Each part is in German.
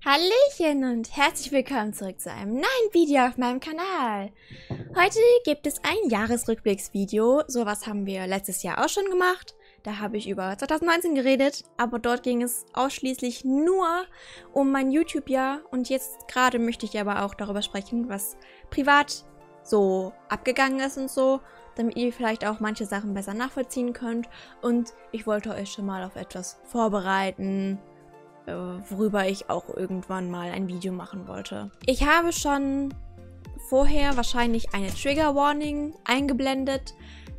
Hallöchen und herzlich willkommen zurück zu einem neuen Video auf meinem Kanal. Heute gibt es ein Jahresrückblicksvideo. Sowas haben wir letztes Jahr auch schon gemacht. Da habe ich über 2019 geredet, aber dort ging es ausschließlich nur um mein YouTube-Jahr. Und jetzt gerade möchte ich aber auch darüber sprechen, was privat so abgegangen ist und so, damit ihr vielleicht auch manche Sachen besser nachvollziehen könnt. Und ich wollte euch schon mal auf etwas vorbereiten, worüber ich auch irgendwann mal ein Video machen wollte. Ich habe schon vorher wahrscheinlich eine Trigger Warning eingeblendet.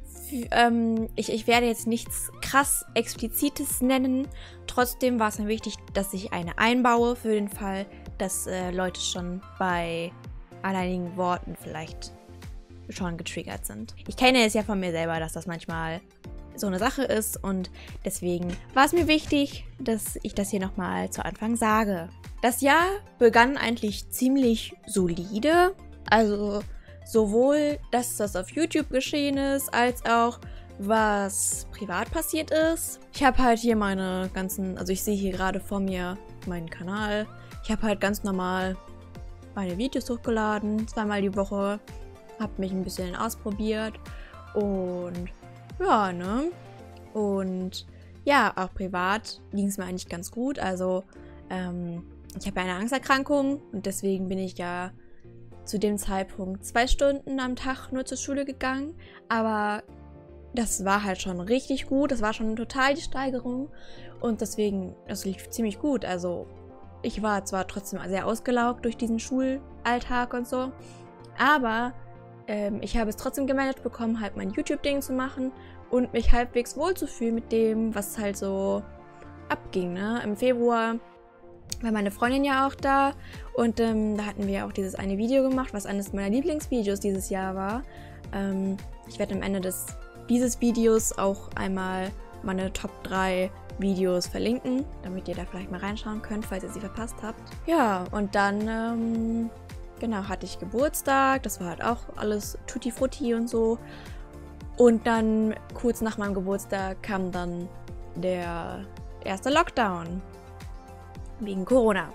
Ich werde jetzt nichts krass Explizites nennen. Trotzdem war es mir wichtig, dass ich eine einbaue für den Fall, dass Leute schon bei alleinigen Worten vielleicht schon getriggert sind. Ich kenne es ja von mir selber, dass das manchmal so eine Sache ist und deswegen war es mir wichtig, dass ich das hier nochmal zu Anfang sage. Das Jahr begann eigentlich ziemlich solide, also sowohl das, was auf YouTube geschehen ist, als auch was privat passiert ist. Ich habe halt hier meine ganzen, also ich sehe hier gerade vor mir meinen Kanal. Ich habe halt ganz normal meine Videos hochgeladen, zweimal die Woche, habe mich ein bisschen ausprobiert und ja, ne? Und ja, auch privat ging es mir eigentlich ganz gut. Also, ich habe ja eine Angsterkrankung und deswegen bin ich ja zu dem Zeitpunkt 2 Stunden am Tag nur zur Schule gegangen. Aber das war halt schon richtig gut. Das war schon total die Steigerung. Und deswegen, das lief ziemlich gut. Also, ich war zwar trotzdem sehr ausgelaugt durch diesen Schulalltag und so, aber ich habe es trotzdem gemanagt bekommen, halt mein YouTube-Ding zu machen und mich halbwegs wohlzufühlen mit dem, was halt so abging, ne? Im Februar war meine Freundin ja auch da und da hatten wir auch dieses eine Video gemacht, was eines meiner Lieblingsvideos dieses Jahr war. Ich werde am Ende dieses Videos auch einmal meine Top 3 Videos verlinken, damit ihr da vielleicht mal reinschauen könnt, falls ihr sie verpasst habt. Ja, und dann genau, hatte ich Geburtstag, das war halt auch alles tutti frutti und so. Und dann kurz nach meinem Geburtstag kam dann der erste Lockdown wegen Corona.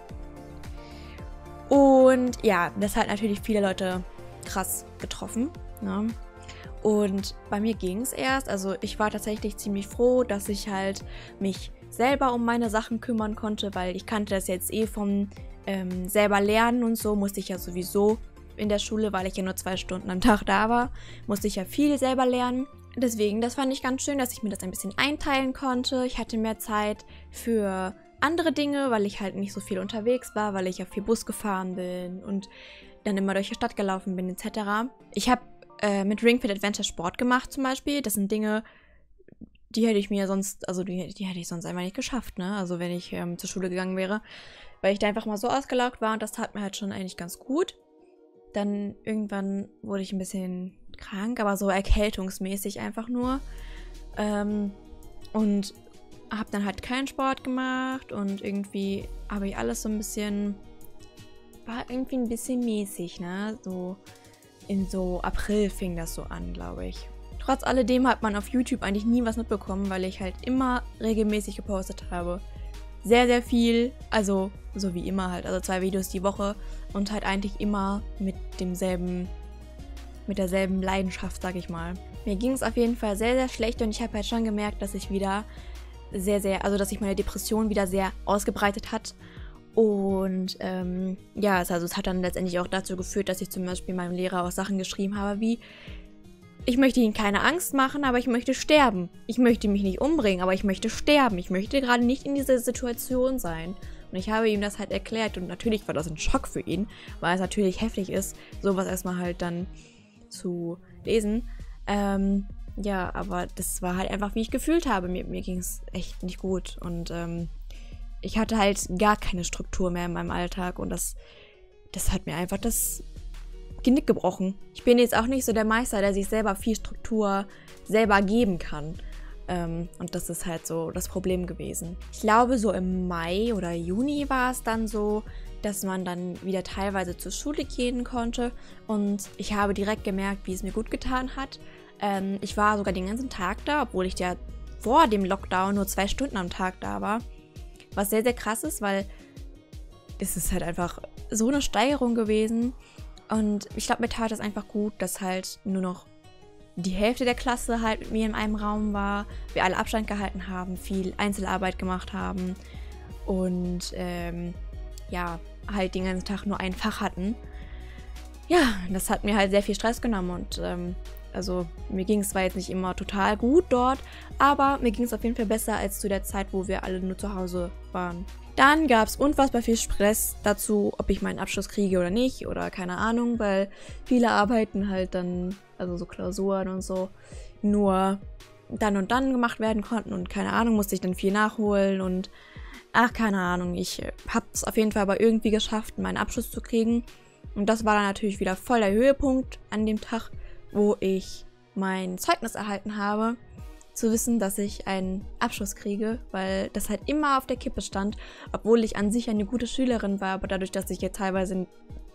Und ja, das hat natürlich viele Leute krass getroffen, ne? Und bei mir ging es erst, also ich war tatsächlich ziemlich froh, dass ich halt mich selber um meine Sachen kümmern konnte, weil ich kannte das jetzt vom selber lernen und so, musste ich ja sowieso in der Schule, weil ich ja nur 2 Stunden am Tag da war, musste ich ja viel selber lernen. Deswegen, das fand ich ganz schön, dass ich mir das ein bisschen einteilen konnte. Ich hatte mehr Zeit für andere Dinge, weil ich halt nicht so viel unterwegs war, weil ich ja viel Bus gefahren bin und dann immer durch die Stadt gelaufen bin etc. Ich habe mit Ring Fit Adventure Sport gemacht zum Beispiel. Das sind Dinge, die hätte ich mir sonst, also die hätte ich sonst einfach nicht geschafft, ne? Also wenn ich zur Schule gegangen wäre, weil ich da einfach mal so ausgelaugt war und das tat mir halt schon eigentlich ganz gut. Dann irgendwann wurde ich ein bisschen krank, aber so erkältungsmäßig einfach nur. Und habe dann halt keinen Sport gemacht und irgendwie habe ich alles so ein bisschen, war irgendwie ein bisschen mäßig, ne? So in so April fing das so an, glaube ich. Trotz alledem hat man auf YouTube eigentlich nie was mitbekommen, weil ich halt immer regelmäßig gepostet habe. Sehr, sehr viel, also so wie immer halt, also 2 Videos die Woche und halt eigentlich immer mit derselben Leidenschaft, sag ich mal. Mir ging es auf jeden Fall sehr, sehr schlecht und ich habe halt schon gemerkt, dass ich wieder dass sich meine Depression wieder sehr ausgebreitet hat. Und ja, also es hat dann letztendlich auch dazu geführt, dass ich zum Beispiel meinem Lehrer auch Sachen geschrieben habe wie: Ich möchte Ihnen keine Angst machen, aber ich möchte sterben. Ich möchte mich nicht umbringen, aber ich möchte sterben. Ich möchte gerade nicht in dieser Situation sein. Und ich habe ihm das halt erklärt und natürlich war das ein Schock für ihn, weil es natürlich heftig ist, sowas erstmal halt dann zu lesen. Ja, aber das war halt einfach, wie ich gefühlt habe. Mir ging es echt nicht gut und ich hatte halt gar keine Struktur mehr in meinem Alltag und das hat mir einfach das Genick gebrochen. Ich bin jetzt auch nicht so der Meister, der sich selber viel Struktur selber geben kann. Und das ist halt so das Problem gewesen. Ich glaube, so im Mai oder Juni war es dann so, dass man dann wieder teilweise zur Schule gehen konnte. Und ich habe direkt gemerkt, wie es mir gut getan hat. Ich war sogar den ganzen Tag da, obwohl ich ja vor dem Lockdown nur 2 Stunden am Tag da war. Was sehr, sehr krass ist, weil ist es halt einfach so eine Steigerung gewesen. Und ich glaube, mir tat es einfach gut, dass halt nur noch die Hälfte der Klasse halt mit mir in einem Raum war, wir alle Abstand gehalten haben, viel Einzelarbeit gemacht haben und ja, halt den ganzen Tag nur ein Fach hatten. Ja, das hat mir halt sehr viel Stress genommen und also mir ging es zwar jetzt nicht immer total gut dort, aber mir ging es auf jeden Fall besser als zu der Zeit, wo wir alle nur zu Hause waren. Dann gab es unfassbar viel Stress dazu, ob ich meinen Abschluss kriege oder nicht oder keine Ahnung, weil viele Arbeiten halt dann, also so Klausuren und so, nur dann und dann gemacht werden konnten und keine Ahnung, musste ich dann viel nachholen und ach, keine Ahnung, ich habe es auf jeden Fall aber irgendwie geschafft, meinen Abschluss zu kriegen und das war dann natürlich wieder voll der Höhepunkt an dem Tag, wo ich mein Zeugnis erhalten habe, zu wissen, dass ich einen Abschluss kriege, weil das halt immer auf der Kippe stand, obwohl ich an sich eine gute Schülerin war, aber dadurch, dass ich jetzt teilweise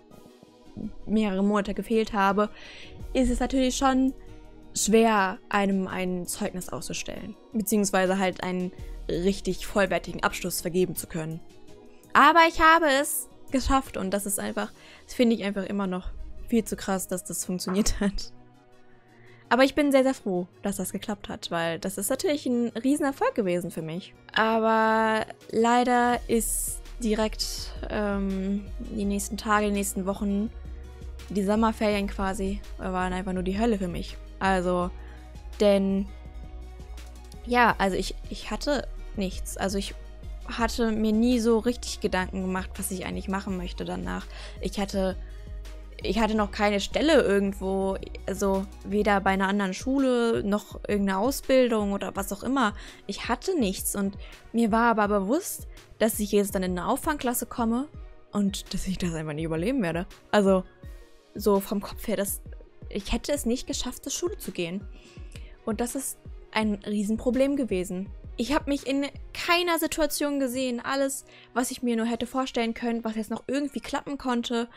mehrere Monate gefehlt habe, ist es natürlich schon schwer, einem ein Zeugnis auszustellen, beziehungsweise halt einen richtig vollwertigen Abschluss vergeben zu können. Aber ich habe es geschafft und das ist einfach, das finde ich einfach immer noch viel zu krass, dass das funktioniert hat. Aber ich bin sehr, sehr froh, dass das geklappt hat, weil das ist natürlich ein Riesenerfolg gewesen für mich. Aber leider ist direkt die nächsten Tage, die nächsten Wochen, die Sommerferien quasi, waren einfach nur die Hölle für mich. Also, denn, ja, also ich hatte nichts. Also ich hatte mir nie so richtig Gedanken gemacht, was ich eigentlich machen möchte danach. Ich hatte noch keine Stelle irgendwo, also weder bei einer anderen Schule noch irgendeine Ausbildung oder was auch immer. Ich hatte nichts und mir war aber bewusst, dass ich jetzt dann in eine Auffangklasse komme und dass ich das einfach nicht überleben werde. Also so vom Kopf her, ich hätte es nicht geschafft, zur Schule zu gehen. Und das ist ein Riesenproblem gewesen. Ich habe mich in keiner Situation gesehen. Alles, was ich mir nur hätte vorstellen können, was jetzt noch irgendwie klappen konnte,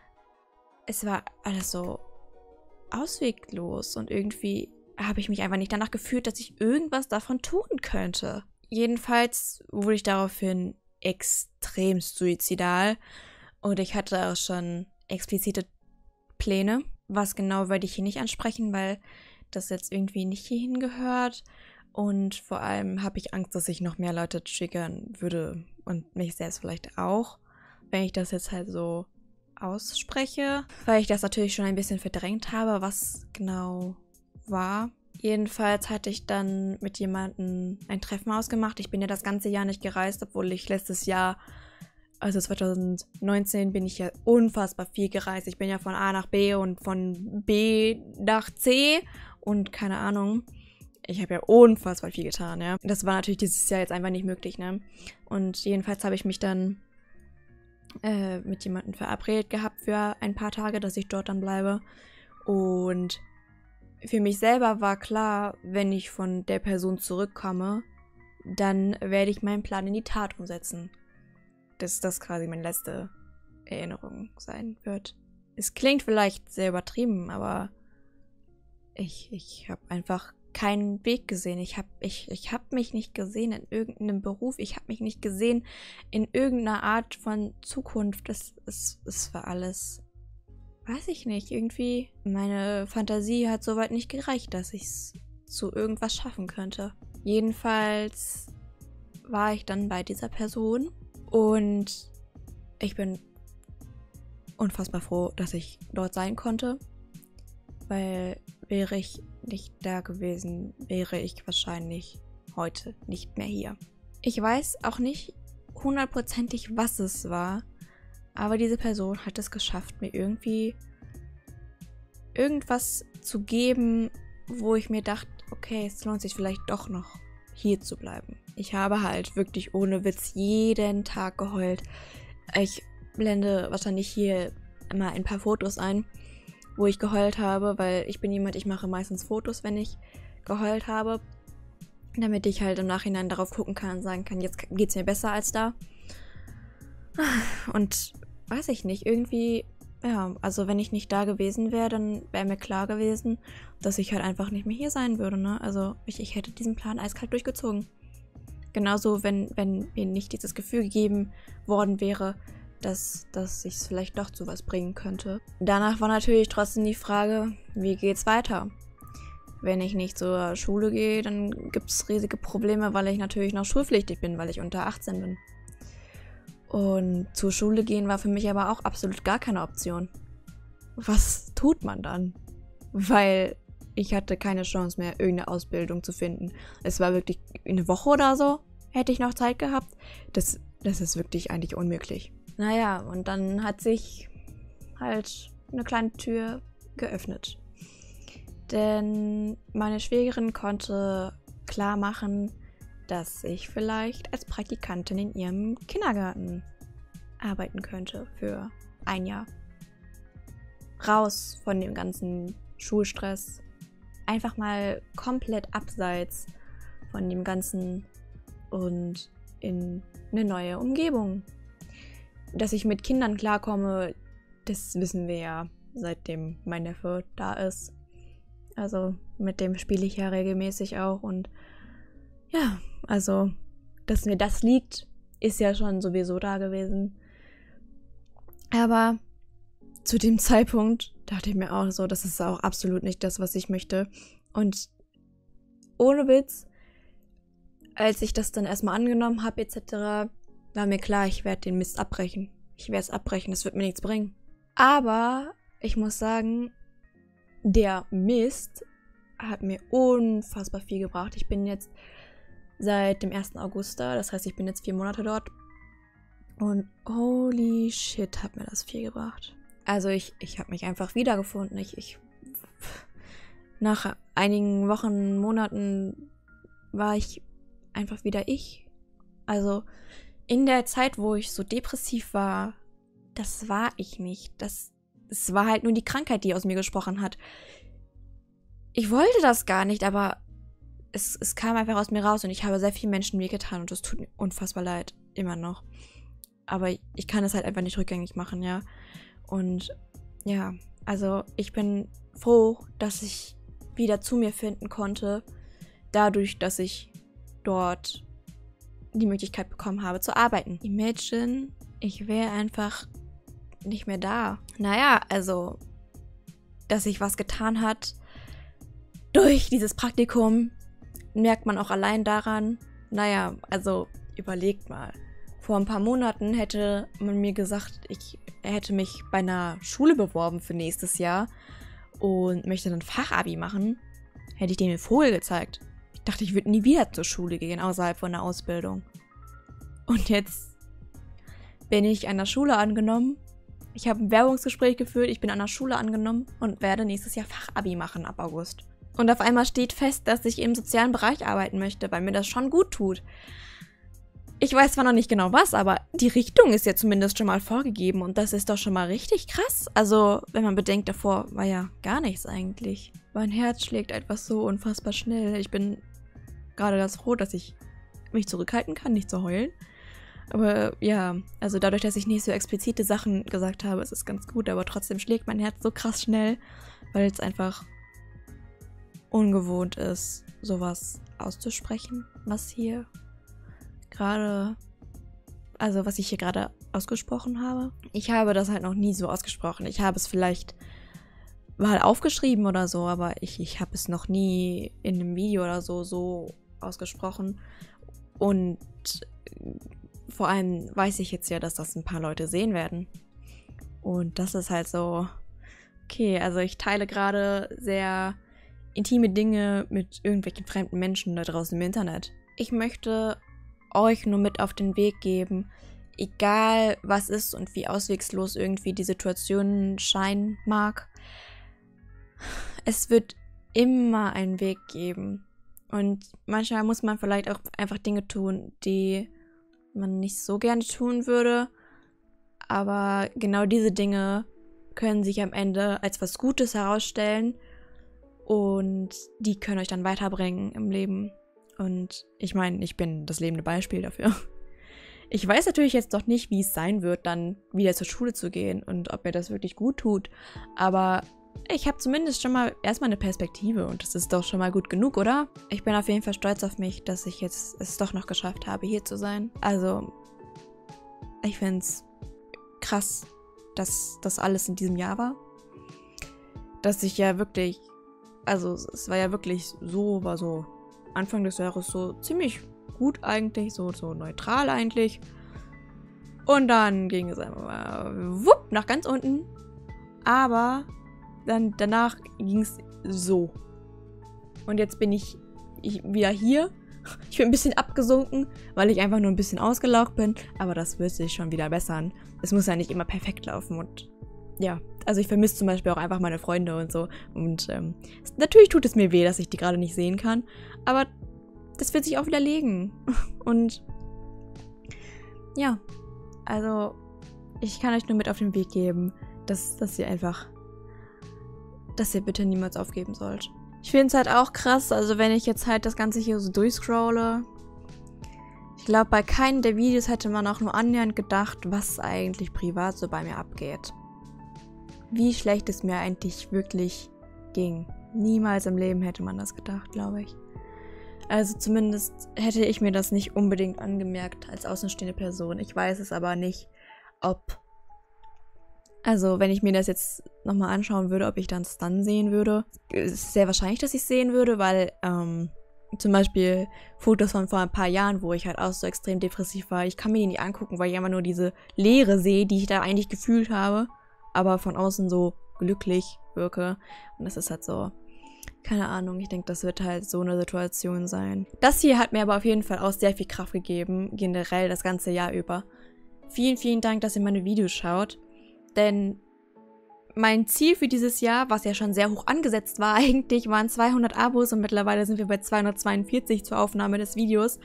es war alles so ausweglos und irgendwie habe ich mich einfach nicht danach gefühlt, dass ich irgendwas davon tun könnte. Jedenfalls wurde ich daraufhin extremst suizidal und ich hatte auch schon explizite Pläne. Was genau werde ich hier nicht ansprechen, weil das jetzt irgendwie nicht hierhin gehört und vor allem habe ich Angst, dass ich noch mehr Leute triggern würde und mich selbst vielleicht auch, wenn ich das jetzt halt so ausspreche, weil ich das natürlich schon ein bisschen verdrängt habe, was genau war. Jedenfalls hatte ich dann mit jemandem ein Treffen ausgemacht. Ich bin ja das ganze Jahr nicht gereist, obwohl ich letztes Jahr, also 2019, bin ich ja unfassbar viel gereist. Ich bin ja von A nach B und von B nach C und keine Ahnung. Ich habe ja unfassbar viel getan, ja. Das war natürlich dieses Jahr jetzt einfach nicht möglich, ne? Und jedenfalls habe ich mich dann mit jemandem verabredet gehabt für ein paar Tage, dass ich dort dann bleibe. Und für mich selber war klar, wenn ich von der Person zurückkomme, dann werde ich meinen Plan in die Tat umsetzen. Dass das quasi meine letzte Erinnerung sein wird. Es klingt vielleicht sehr übertrieben, aber ich habe einfach keinen Weg gesehen. Ich hab mich nicht gesehen in irgendeinem Beruf. Ich habe mich nicht gesehen in irgendeiner Art von Zukunft. Es war alles, weiß ich nicht, irgendwie. Meine Fantasie hat soweit nicht gereicht, dass ich es zu irgendwas schaffen könnte. Jedenfalls war ich dann bei dieser Person und ich bin unfassbar froh, dass ich dort sein konnte, weil wäre ich nicht da gewesen, wäre ich wahrscheinlich heute nicht mehr hier. Ich weiß auch nicht hundertprozentig, was es war, aber diese Person hat es geschafft, mir irgendwie irgendwas zu geben, wo ich mir dachte, okay, es lohnt sich vielleicht doch noch hier zu bleiben. Ich habe halt wirklich ohne Witz jeden Tag geheult. Ich blende wahrscheinlich hier immer ein paar Fotos ein, wo ich geheult habe, weil ich bin jemand, ich mache meistens Fotos, wenn ich geheult habe, damit ich halt im Nachhinein darauf gucken kann und sagen kann, jetzt geht's mir besser als da. Und weiß ich nicht, irgendwie, ja, also wenn ich nicht da gewesen wäre, dann wäre mir klar gewesen, dass ich halt einfach nicht mehr hier sein würde, ne? Also ich hätte diesen Plan eiskalt durchgezogen. Genauso, wenn mir nicht dieses Gefühl gegeben worden wäre, dass ich es vielleicht doch zu was bringen könnte. Danach war natürlich trotzdem die Frage, wie geht's weiter? Wenn ich nicht zur Schule gehe, dann gibt es riesige Probleme, weil ich natürlich noch schulpflichtig bin, weil ich unter 18 bin. Und zur Schule gehen war für mich aber auch absolut gar keine Option. Was tut man dann? Weil ich hatte keine Chance mehr, irgendeine Ausbildung zu finden. Es war wirklich eine Woche oder so, hätte ich noch Zeit gehabt. Das ist wirklich eigentlich unmöglich. Naja, und dann hat sich halt eine kleine Tür geöffnet. Denn meine Schwägerin konnte klar machen, dass ich vielleicht als Praktikantin in ihrem Kindergarten arbeiten könnte für ein Jahr. Raus von dem ganzen Schulstress. Einfach mal komplett abseits von dem Ganzen und in eine neue Umgebung. Dass ich mit Kindern klarkomme, das wissen wir ja, seitdem mein Neffe da ist. Also mit dem spiele ich ja regelmäßig auch und ja, also dass mir das liegt, ist ja schon sowieso da gewesen. Aber zu dem Zeitpunkt dachte ich mir auch so, das ist auch absolut nicht das, was ich möchte. Und ohne Witz, als ich das dann erstmal angenommen habe etc., war mir klar, ich werde den Mist abbrechen. Ich werde es abbrechen, das wird mir nichts bringen. Aber ich muss sagen, der Mist hat mir unfassbar viel gebracht. Ich bin jetzt seit dem 1. August da, das heißt, ich bin jetzt 4 Monate dort. Und holy shit, hat mir das viel gebracht. Also ich habe mich einfach wiedergefunden. Nach einigen Wochen, Monaten war ich einfach wieder ich. Also in der Zeit, wo ich so depressiv war, das war ich nicht. Es war halt nur die Krankheit, die aus mir gesprochen hat. Ich wollte das gar nicht, aber es kam einfach aus mir raus und ich habe sehr vielen Menschen wehgetan und das tut mir unfassbar leid, immer noch. Aber ich kann es halt einfach nicht rückgängig machen, ja. Und ja, also ich bin froh, dass ich wieder zu mir finden konnte, dadurch, dass ich dort die Möglichkeit bekommen habe zu arbeiten. Imagine, ich wäre einfach nicht mehr da. Naja, also, dass sich was getan hat durch dieses Praktikum, merkt man auch allein daran. Naja, also überlegt mal. Vor ein paar Monaten hätte man mir gesagt, ich hätte mich bei einer Schule beworben für nächstes Jahr und möchte dann Fachabi machen, hätte ich denen den Vogel gezeigt. Ich dachte, ich würde nie wieder zur Schule gehen, außerhalb von der Ausbildung. Und jetzt bin ich an der Schule angenommen. Ich habe ein Bewerbungsgespräch geführt, ich bin an der Schule angenommen und werde nächstes Jahr Fachabi machen ab August. Und auf einmal steht fest, dass ich im sozialen Bereich arbeiten möchte, weil mir das schon gut tut. Ich weiß zwar noch nicht genau was, aber die Richtung ist ja zumindest schon mal vorgegeben und das ist doch schon mal richtig krass. Also, wenn man bedenkt, davor war ja gar nichts eigentlich. Mein Herz schlägt einfach so unfassbar schnell. Ich bin gerade ganz froh, dass ich mich zurückhalten kann, nicht zu heulen. Aber ja, also dadurch, dass ich nicht so explizite Sachen gesagt habe, ist es ganz gut, aber trotzdem schlägt mein Herz so krass schnell, weil es einfach ungewohnt ist, sowas auszusprechen, was ich hier gerade ausgesprochen habe. Ich habe das halt noch nie so ausgesprochen. Ich habe es vielleicht mal aufgeschrieben oder so, aber ich habe es noch nie in einem Video oder so ausgesprochen. Und vor allem weiß ich jetzt ja, dass das ein paar Leute sehen werden. Und das ist halt so, okay, also ich teile gerade sehr intime Dinge mit irgendwelchen fremden Menschen da draußen im Internet. Ich möchte euch nur mit auf den Weg geben, egal was ist und wie auswegslos irgendwie die Situation scheinen mag, es wird immer einen Weg geben. Und manchmal muss man vielleicht auch einfach Dinge tun, die man nicht so gerne tun würde, aber genau diese Dinge können sich am Ende als was Gutes herausstellen und die können euch dann weiterbringen im Leben. Und ich meine, ich bin das lebende Beispiel dafür. Ich weiß natürlich jetzt noch nicht, wie es sein wird, dann wieder zur Schule zu gehen und ob mir das wirklich gut tut, aber ich habe zumindest schon mal erstmal eine Perspektive und das ist doch schon mal gut genug, oder? Ich bin auf jeden Fall stolz auf mich, dass ich jetzt es doch noch geschafft habe, hier zu sein. Also, ich finde es krass, dass das alles in diesem Jahr war. Dass ich ja wirklich, also es war ja wirklich so, war so Anfang des Jahres so ziemlich gut eigentlich, so neutral eigentlich. Und dann ging es einfach mal wupp nach ganz unten. Aber dann danach ging es so. Und jetzt bin ich wieder hier. Ich bin ein bisschen abgesunken, weil ich einfach nur ein bisschen ausgelaugt bin. Aber das wird sich schon wieder bessern. Es muss ja nicht immer perfekt laufen. Und ja, also ich vermisse zum Beispiel auch einfach meine Freunde und so. Und natürlich tut es mir weh, dass ich die gerade nicht sehen kann. Aber das wird sich auch wieder legen. Und ja, also ich kann euch nur mit auf den Weg geben, dass ihr bitte niemals aufgeben sollt. Ich finde es halt auch krass, also wenn ich jetzt halt das Ganze hier so durchscrolle, ich glaube, bei keinem der Videos hätte man auch nur annähernd gedacht, was eigentlich privat so bei mir abgeht. Wie schlecht es mir eigentlich wirklich ging. Niemals im Leben hätte man das gedacht, glaube ich. Also zumindest hätte ich mir das nicht unbedingt angemerkt als außenstehende Person. Ich weiß es aber nicht, ob... Also, wenn ich mir das jetzt nochmal anschauen würde, ob ich dann sehen würde, ist es sehr wahrscheinlich, dass ich es sehen würde, weil zum Beispiel Fotos von vor ein paar Jahren, wo ich halt auch so extrem depressiv war, ich kann mir die nicht angucken, weil ich einfach nur diese Leere sehe, die ich da eigentlich gefühlt habe, aber von außen so glücklich wirke. Und das ist halt so, keine Ahnung, ich denke, das wird halt so eine Situation sein. Das hier hat mir aber auf jeden Fall auch sehr viel Kraft gegeben, generell das ganze Jahr über. Vielen, vielen Dank, dass ihr meine Videos schaut. Denn mein Ziel für dieses Jahr, was ja schon sehr hoch angesetzt war eigentlich, waren 200 Abos und mittlerweile sind wir bei 242 zur Aufnahme des Videos.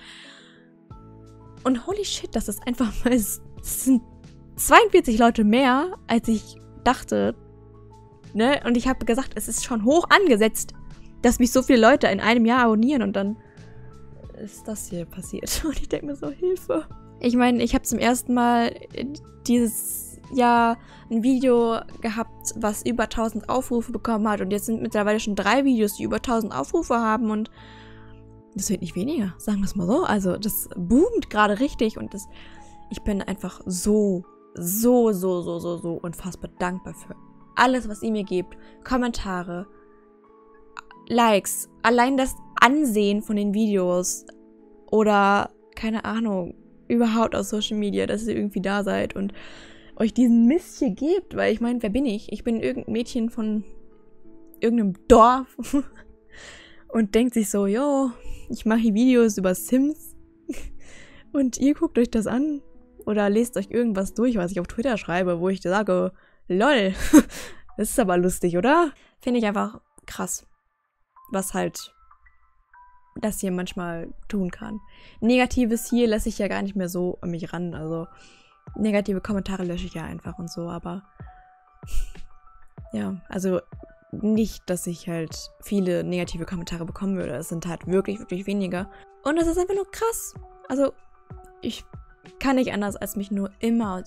Und holy shit, das ist einfach mal, es sind 42 Leute mehr, als ich dachte. Ne? Und ich habe gesagt, es ist schon hoch angesetzt, dass mich so viele Leute in einem Jahr abonnieren und dann ist das hier passiert. Und ich denke mir so, Hilfe. Ich meine, ich habe zum ersten Mal dieses Jahr ein Video gehabt, was über 1000 Aufrufe bekommen hat und jetzt sind mittlerweile schon 3 Videos, die über 1000 Aufrufe haben und das wird nicht weniger, sagen wir es mal so. Also das boomt gerade richtig und ich bin einfach so unfassbar dankbar für alles, was ihr mir gebt. Kommentare, Likes, allein das Ansehen von den Videos oder, keine Ahnung, überhaupt aus Social Media, dass ihr irgendwie da seid und euch diesen Mist hier gebt, weil ich meine, wer bin ich? Ich bin irgendein Mädchen von irgendeinem Dorf und denkt sich so, jo, ich mache hier Videos über Sims und ihr guckt euch das an oder lest euch irgendwas durch, was ich auf Twitter schreibe, wo ich sage, lol, das ist aber lustig, oder? Finde ich einfach krass, was halt das hier manchmal tun kann. Negatives hier lasse ich ja gar nicht mehr so an mich ran, also negative Kommentare lösche ich ja einfach und so, aber ja, also nicht, dass ich halt viele negative Kommentare bekommen würde. Es sind halt wirklich, wirklich weniger. Und es ist einfach nur krass. Also, ich kann nicht anders, als mich nur immer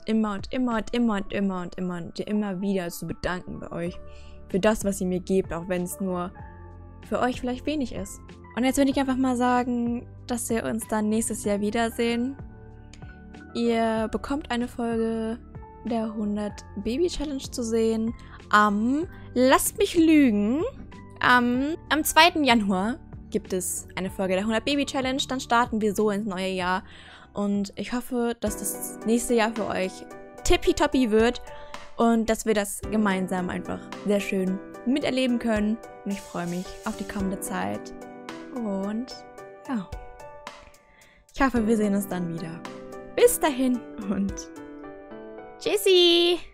wieder zu bedanken bei euch. Für das, was ihr mir gebt, auch wenn es nur für euch vielleicht wenig ist. Und jetzt würde ich einfach mal sagen, dass wir uns dann nächstes Jahr wiedersehen. Ihr bekommt eine Folge der 100 Baby Challenge zu sehen lasst mich lügen, am 2. Januar gibt es eine Folge der 100 Baby Challenge. Dann starten wir so ins neue Jahr und ich hoffe, dass das nächste Jahr für euch tippitoppi wird und dass wir das gemeinsam einfach sehr schön miterleben können. Und ich freue mich auf die kommende Zeit und ja, ich hoffe, wir sehen uns dann wieder. Bis dahin und tschüssi!